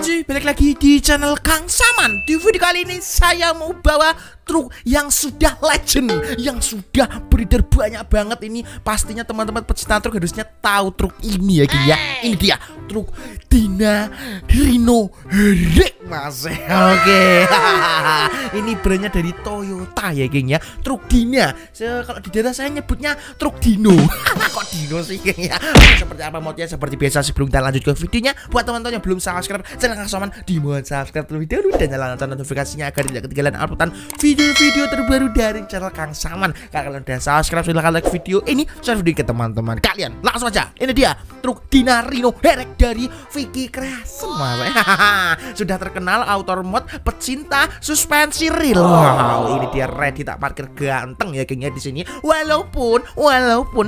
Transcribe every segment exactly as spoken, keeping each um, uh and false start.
Masih balik lagi di channel Kang Saman. Di video kali ini saya mau bawa truk yang sudah legend, yang sudah beredar banyak banget. Ini pastinya teman-teman pecinta truk harusnya tahu truk ini ya geng ya. Ini dia truk Dina Rino Herek mas. Oke. Ini brandnya dari Toyota ya geng ya. Truk Dina. So, kalau di daerah saya nyebutnya truk Dino. Kok Dino sih geng ya. Seperti apa modnya seperti biasa sebelum kita lanjut ke videonya, buat teman-teman yang belum subscribe channel Kang Saman, dimohon subscribe terlebih dahulu dan nyalakan notifikasinya agar tidak ketinggalan uploadan video-video terbaru dari channel Kang Saman. Kalau kalian udah subscribe, silahkan like video ini, share video ke teman-teman kalian. Langsung aja, ini dia truk Dina Rino Herek dari Vicky Creation mas. Sudah terkenal autor mod pecinta suspensi real. Wow, ini dia ready tak parkir ganteng ya gengnya di sini. Walaupun walaupun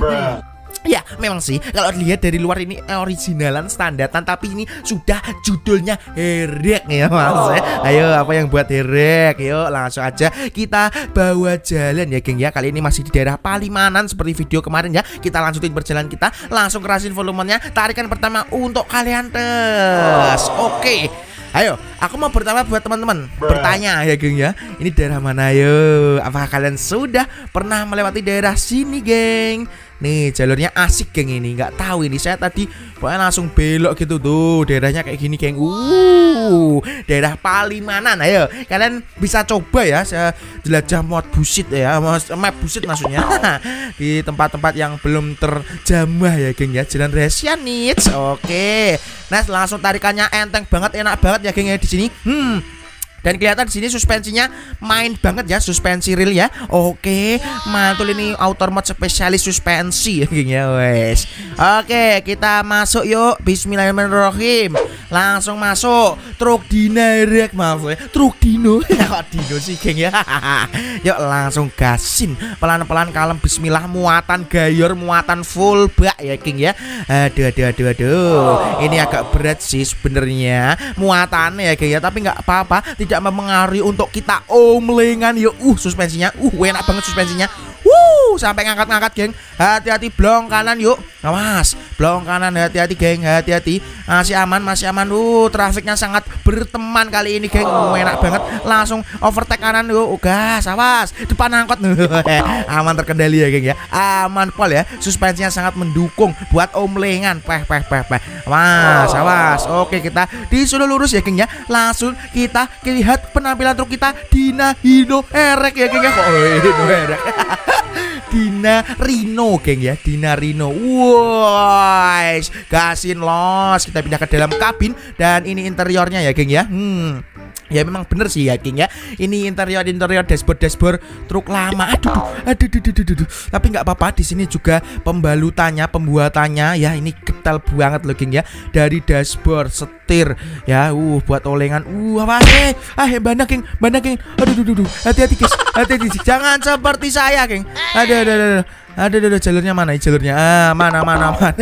ya memang sih kalau dilihat dari luar ini originalan standaran, tapi ini sudah judulnya Herek ya mas. Ayo apa yang buat Herek? Yuk langsung aja kita bawa jalan ya geng ya. Kali ini masih di daerah Palimanan seperti video kemarin ya. Kita lanjutin perjalanan kita, langsung kerasin volumenya. Tarikan pertama untuk kalian tes. Oke, ayo, aku mau pertama buat teman-teman bertanya ya geng ya. Ini daerah mana yo? Apakah kalian sudah pernah melewati daerah sini geng? Nih jalurnya asik geng ini. Nggak tahu ini saya tadi pokoknya langsung belok gitu tuh. Daerahnya kayak gini geng. Uh, daerah Palimanan. Ayo kalian bisa coba ya. Saya jelajah mod busit ya, map busit maksudnya. Di tempat-tempat yang belum terjamah ya geng ya. Jalan rahasia nih. Oke. Nah langsung tarikannya enteng banget, enak banget ya geng ya di sini. Hmm. Dan kelihatan di sini suspensinya main banget ya, suspensi real ya. Oke, mantul ini autor mod spesialis suspensi ya geng ya wes. Oke, kita masuk yuk. Bismillahirrahmanirrahim. Langsung masuk. Truk Dina Herek maaf ya. Truk Dino. Kok Dino sih geng ya. Yuk langsung gasin. Pelan-pelan kalem bismillah, muatan gayor, muatan full bak ya geng ya. Aduh aduh aduh aduh. Ini agak berat sih sebenarnya muatannya ya geng ya, tapi nggak apa-apa. Tidak mempengaruhi untuk kita omlengan yuk. Uh suspensinya uh enak banget suspensinya. Wuh sampai ngangkat-ngangkat geng. Hati-hati blong kanan yuk. Awas blong kanan, hati-hati geng, hati-hati. Masih aman, masih aman. Uh trafiknya sangat berteman kali ini geng. Uh, enak banget. Langsung overtake kanan yuk. Gas, awas depan angkot. Aman terkendali ya geng ya. Aman pol ya. Suspensinya sangat mendukung buat omlengan. Peh peh peh peh. Awas, awas. Oke kita disuruh lurus ya geng ya. Langsung kita lihat penampilan truk kita Dina Rino Herek ya geng ya. Kok Rino Herek. Dina Rino geng ya, Dina Rino. Wow, gasin los. Kita pindah ke dalam kabin dan ini interiornya ya geng ya. Hmm. Ya memang bener sih ya geng ya. Ini interior interior dashboard dashboard truk lama. Aduh, aduh, aduh, aduh, aduh, aduh. Tapi nggak apa-apa. Di sini juga pembalutannya, pembuatannya ya ini ketal banget loh geng ya. Dari dashboard, setir ya. Uh, buat olengan. Uh, apa sih? Ah, bandang geng, bandang geng. Aduh, aduh, aduh. Hati-hati guys, hati-hati. Jangan seperti saya geng. Aduh, aduh, aduh. Aduh, aduh, aduh. Jalurnya mana? Jalurnya ah, mana, mana, mana.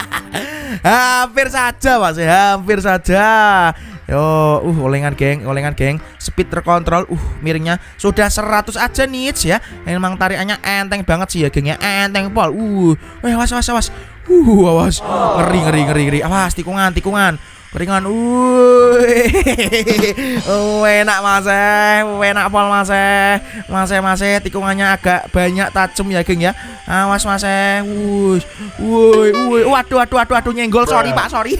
Hampir saja mas, hampir saja. Yo, uh, olengan geng, olengan geng. Speed terkontrol, uh, miringnya sudah seratus aja nih ya. Emang tarikannya enteng banget sih ya geng ya, enteng pol. Uh, eh, awas, awas, awas. Uh, awas. Ngeri, ngeri, ngeri, ngeri. Awas, tikungan, tikungan. Keringan, uh, uh, enak mas, uh, enak pol mas, mas, mas, tikungannya agak banyak tajam ya geng ya. Awas mas, wuh, wuh, wuh, waduh, waduh, waduh, waduh, nyenggol, sorry pak, sorry.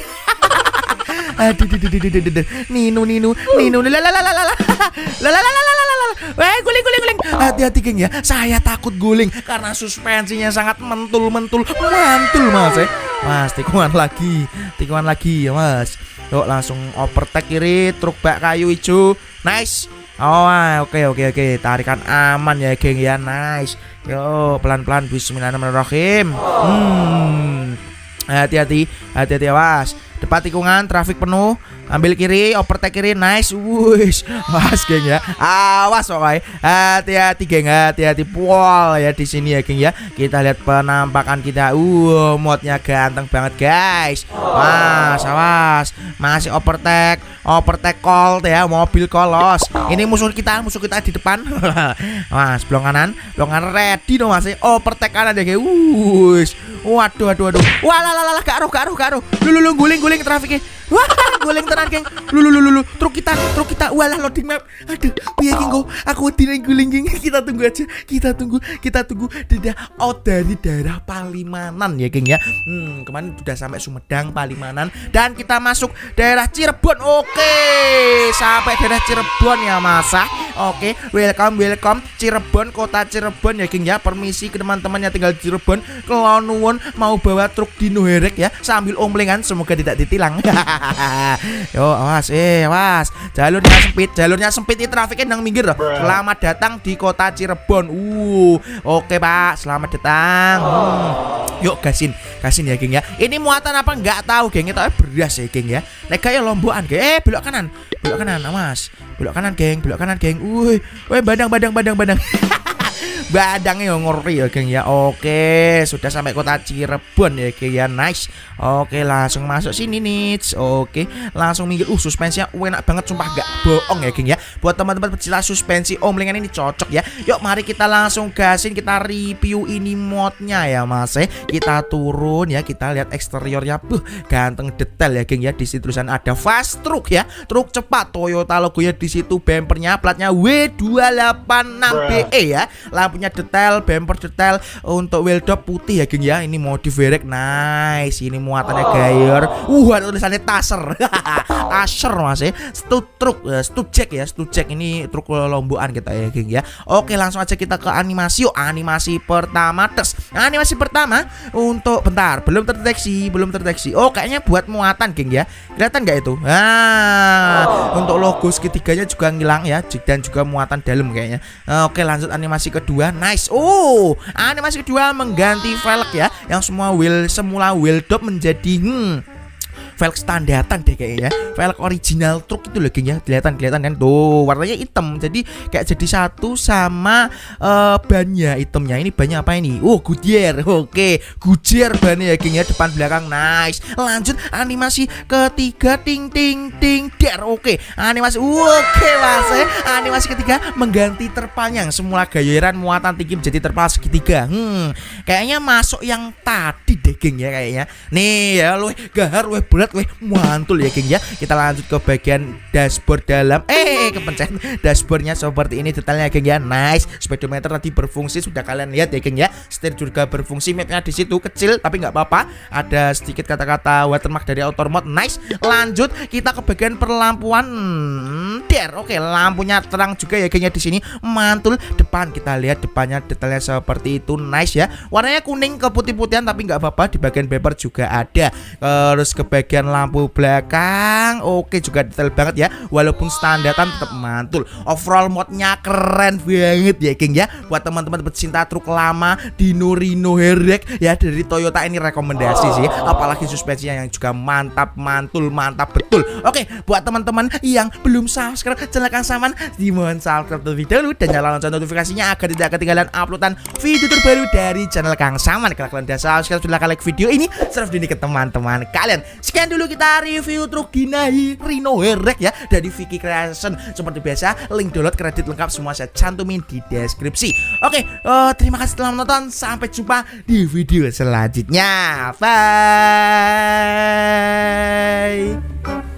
Aduh, aduh, aduh, aduh, aduh, ninu, ninu, ninu, lalalala, lalalala, weh, guling, guling, guling. Hati-hati geng ya, saya takut guling karena suspensinya sangat mentul, mentul, mantul mas, eh. Mas, tikungan lagi, tikungan lagi ya mas. Yuk langsung overtake kiri, truk bak kayu hijau, nice. Oh, oke, oke, oke, tarikan aman ya geng ya, nice. Yo pelan-pelan, bismillahirrahmanirrahim. Hmm, hati-hati, hati-hati awas. Depan tikungan, trafik penuh. Ambil kiri, overtake kiri, nice. Wush, awas geng ya. Awas pokoknya. Hati-hati geng, hati-hati pol ya di sini ya geng ya. Kita lihat penampakan kita. Uh, modnya ganteng banget guys. Mas, awas. Masih overtake, overtake call ya, mobil kolos. Ini musuh kita, musuh kita di depan. Mas, belong kanan, belong kanan ready dong masih overtake kanan ya geng. Wush. Waduh, waduh, waduh. Wah, lah, lah, lah, gak aruh, gak aruh, gak aruh. Lu, lu, lu, guling, guling trafiknya. Wah, guling trafiknya. kanan, geng. Lu lu lu lu, truk kita, truk kita. Walah loading map. Aduh, piye geng kok? Aku tidak guling geng. Kita tunggu aja. Kita tunggu, kita tunggu daerah out dari daerah Palimanan ya, geng ya. Hmm, kemarin sudah sampai Sumedang, Palimanan, dan kita masuk daerah Cirebon. Oke, sampai daerah Cirebon ya, Masa. Oke, welcome, welcome Cirebon, kota Cirebon ya, geng ya. Permisi ke teman-teman yang tinggal di Cirebon. Kalau nuwun mau bawa truk dino herek ya, sambil omlengan, semoga tidak ditilang. Yo, awas, eh, awas. Jalurnya sempit, jalurnya sempit, ini trafiknya nang minggir loh. Selamat datang di kota Cirebon. Uh, oke Pak, selamat datang. Hmm. Yuk gasin, gasin ya, geng ya. Ini muatan apa nggak tahu, geng. Tapi beras ya, geng ya. Lega ya lombokan, geng. Eh, belok kanan, belok kanan, awas. Belok kanan, geng, belok kanan, geng. Wih, wih, badang, badang, badang, badang. Badangnya ngori ya, geng ya. Oke, sudah sampai kota Cirebon ya, geng ya. Nice. Oke, langsung masuk sini nih. Oke, langsung minggir. Uh, suspensinya enak banget, sumpah gak bohong ya, geng ya. Buat teman-teman pecinta suspensi omlengan ini cocok ya. Yuk, mari kita langsung gasin, kita review ini modnya ya, Mas. Kita turun ya, kita lihat eksteriornya. Buh, ganteng detail ya, geng ya. Di situ tulisan ada fast truck ya, truk cepat. Toyota logonya di situ, bempernya platnya W dua delapan enam B E ya. Lampunya detail, bumper detail, untuk wheel dop putih ya, geng ya. Ini modif derek, nice. Ini muatannya gayer. Uh, ada tulisannya Taser. Taser, Mas ya. Stud truk, uh, stud jack ya, stud jack. Ini truk lombokan kita ya, geng ya. Oke, langsung aja kita ke animasi. Yuk, animasi pertama tes. Animasi pertama untuk bentar, belum terdeteksi, belum terdeteksi. Oh, kayaknya buat muatan, geng ya. Kelihatan nggak itu? Ah, untuk logo segitiganya juga ngilang ya, dan juga muatan dalam kayaknya. Oke, lanjut animasi kedua. Nice. Oh, animasi kedua mengganti velg ya, yang semua wheel semula wheel dop menjadi hmm velg standaran deh kayaknya. Velg original truk itu loh, geng ya. Kelihatan, kelihatan kan tuh, warnanya hitam. Jadi kayak jadi satu sama uh, bannya hitamnya. Ini bannya apa ini? Oh, Goodyear. Oke, Goodyear bannya ya, geng ya, depan belakang. Nice. Lanjut animasi ketiga, ting ting ting der. Oke, animasi oke, Mas. Animasi ketiga mengganti terpal yang semula gayeran muatan tinggi menjadi terpal segitiga. Hmm, kayaknya masuk yang tadi deh, geng ya, kayaknya. Nih ya, lu gahar, lu berat, weh mantul ya, geng ya. Kita lanjut ke bagian dashboard dalam. Eh, kepencet. Dashboardnya seperti ini detailnya, geng ya. Nice. Speedometer tadi berfungsi, sudah kalian lihat ya, geng ya. Setir juga berfungsi, mapnya di situ kecil tapi nggak apa-apa. Ada sedikit kata-kata watermark dari auto mode. Nice. Lanjut kita ke bagian perlampuan. Der. Oke, lampunya terang juga ya, geng ya, di sini. Mantul. Depan kita lihat depannya detailnya seperti itu. Nice ya. Warnanya kuning ke putih-putihan tapi nggak apa-apa. Di bagian bumper juga ada. Terus ke bagian lampu belakang, oke, juga detail banget ya, walaupun standaran tetap mantul. Overall modnya keren banget ya, geng ya. Buat teman-teman pecinta truk lama, dino rino herek ya, dari Toyota ini rekomendasi sih. Apalagi suspensinya yang juga mantap, mantul, mantap betul. Oke, buat teman-teman yang belum subscribe channel Kang Saman, dimohon subscribe terlebih dahulu dan nyalakan lonceng notifikasinya agar tidak ketinggalan uploadan video terbaru dari channel Kang Saman. Kalau kalian udah subscribe, silahkan like video ini, share ini ke teman-teman kalian. Sekian dulu kita review truk Ginai Rino herek ya, dari Vicky Creation. Seperti biasa, link download kredit lengkap semua saya cantumin di deskripsi. Oke, uh, terima kasih telah menonton. Sampai jumpa di video selanjutnya. Bye.